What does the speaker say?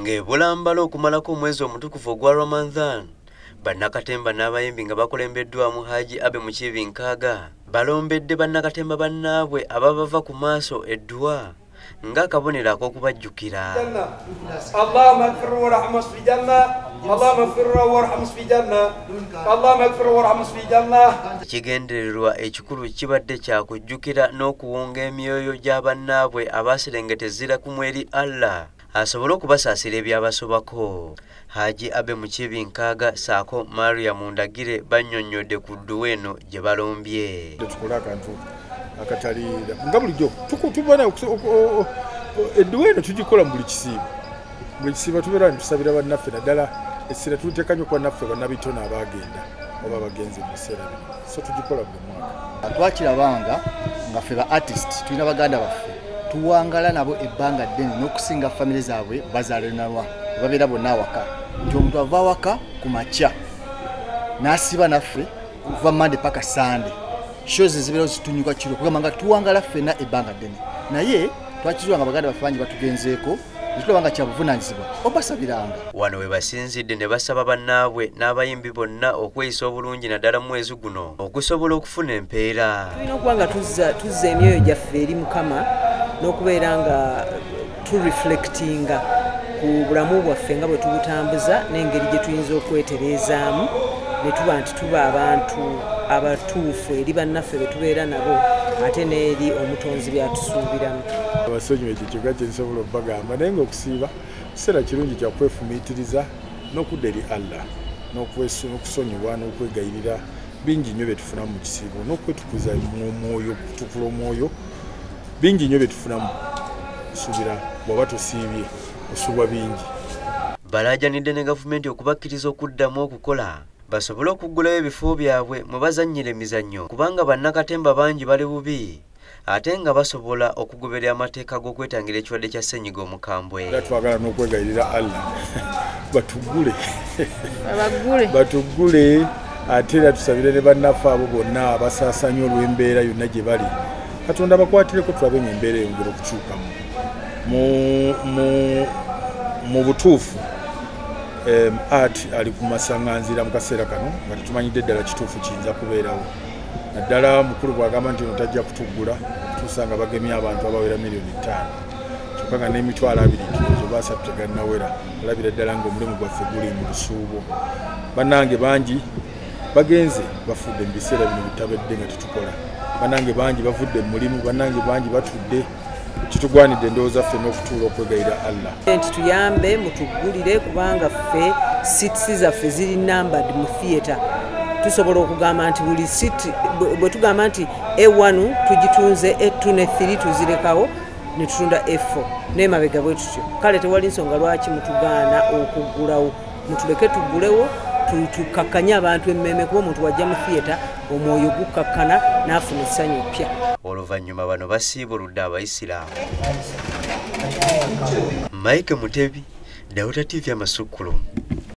ng'ebulambala okumalako omwezi omutukuvu ogwa Ramadan, bannakatemba n'abayimbi nga bakulembeddwamu Haji Abe Mukiibi Nkaaga balombedde bannakatemba bannaabwe ababava ku maaso eddwa ng'akabonero ak'okubajjukira. Allahumma ighfir warhamna fi janna, Allahumma ighfir warhamna fi janna, Allahumma ighfir warhamna fi janna. Ekigendererwa ekikulu kibadde kya kujjukira n'okuwunga emyoyo gya bannaabwe abaaserengeta ezzira ku mweri Allah asobole okubasaasira ebyabasobako. Haji Abe Mukiibi Nkaaga saako Maria Mundagire bannyonnyodde ku dduwa eno gye balombye. Tukola akantu akatali nga bulijjo tubona edduwa eno tugikola mu buli kisiiba tubeera netusabira bannaffe naddala essira tuliteekanye kwa naffe bannabitono abaagenda oba bagenze mu biseera bino, so tugikola buli mwaka. Twakirabanga nga ffe ba artist tulina baganda baffe tuwangala nabo ebbanga ddene n'okusinga famire zaabwe bazaalenalwa babeera bonna awaka, nti omuntu ava awaka ku makya n'asiba naffe kuva Monday paka Sunday, shows zibeera zitunyuka kiro kugamba nga tuwangala ffenna ebbanga ddene, naye twakizwa nga baganda baffe bangi batugenzeeko ekitulabanga kya buvunaanyizibwa obasabiranga. Wano we basinzidde ne basaba bannaabwe n'abayimbi bonna okweyisa obulungi naddala mu mwezi guno okusobola okufuna empeera. Tulina okuba nga tuzza emyoyo gyaffe eri Mukama n'okubeera nga tureflectinga ku bulamu bwaffe nga bwe tubutambuza n'engeri gye tuyinza okwetereezaamu ne tuba nti tuba abantu abatuufu eri bannaffe be tubeera nabo ate n'eri omutonzi byatusuubiramu. Abasonyiwa ekyo kyokka kye nsobola okubagamba, naye ng'okusiiba kiseera kirungi kya kwefumiitiriza n'okudda eri Allah n'okusonyiwa n'okwegayirira bingi nnyo bye tufunamu mu kisiibo n'okwetukuza omwoyo okutukula omwoyo bingi nnyo bye tufunamu. Suubira bw'oba tosiibye osubwa bingi. Balaajanidde ne gavumenti okubakkiriza okuddamu okukola basobole okuggulayo ebifo byabwe mwe bazannyira emizannyo kubanga bannakatemba bangi bali bubi ate nga basobola okugoberera amateeka g'okwetangira ekirwadde kya ssenyiga omukambwe. Twagala n'okwegayirira Allah batuggule ate era tusabire ne bannaffe abo bonna abasaasanya olw'embeera yonna gye bali. Katonda bakwatireko tulabe ng'embeera eyongera okukyukamu mu butuufu. Art ali ku masaŋŋanzira mu kaseera kano nga tetumanyidde ddala kituufu kiyinza kubeerawo. Naddala mukulu bw'agamba nti ono tajja kutuggula okutuusa nga bagemye abantu abawera miliyoni 5 kyokka nga n'emitwalo 2 oba 3 tegannawera. Olabira ddala ng'omulimu gwaffe guli mu lusuubo. Bannange bangi bagenze bafudde mu biseera bino bitabedde nga tetukola. Bannange bangi bavudde mu mulimu, bannange bangi batudde. Kitugwanidde ndowooza ffe n'okutuula okwegayira Allah nti tuyambe mutuggulire kubanga ffe seats zaffe ziri numbered mu theatre. Tusobola okugamba nti buli seat bwe tugamba nti A1 tugitunze, A2 ne 3 tuzirekawo ne tutunda A4 n'emabega bwe tutyo. Kale tewali nsonga lwaki mutugaana okuggulawo, mutuleke tuggulewo tukakkanye abantu emmeeme kuba omuntu wajja mu theatre omwoyo gukakkana n'afuna essanyu ppya. Oluvannyuma bano basiibuludde Abayisiraamu. Mike Mutebi, Dauta TV Amasukkulo.